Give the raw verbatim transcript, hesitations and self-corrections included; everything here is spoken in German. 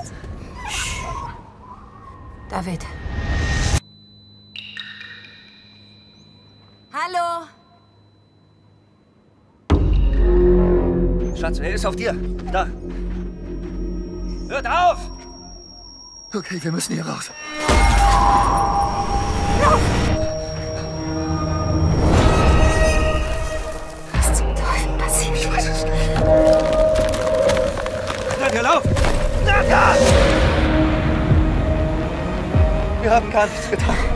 David. Hallo? Schatz, er ist auf dir. Da. Hört auf! Okay, wir müssen hier raus. Lauf! Was zum Teufel passiert? Ich weiß es nicht. Nadja, lauf! Nadja! Wir haben gar nichts getan.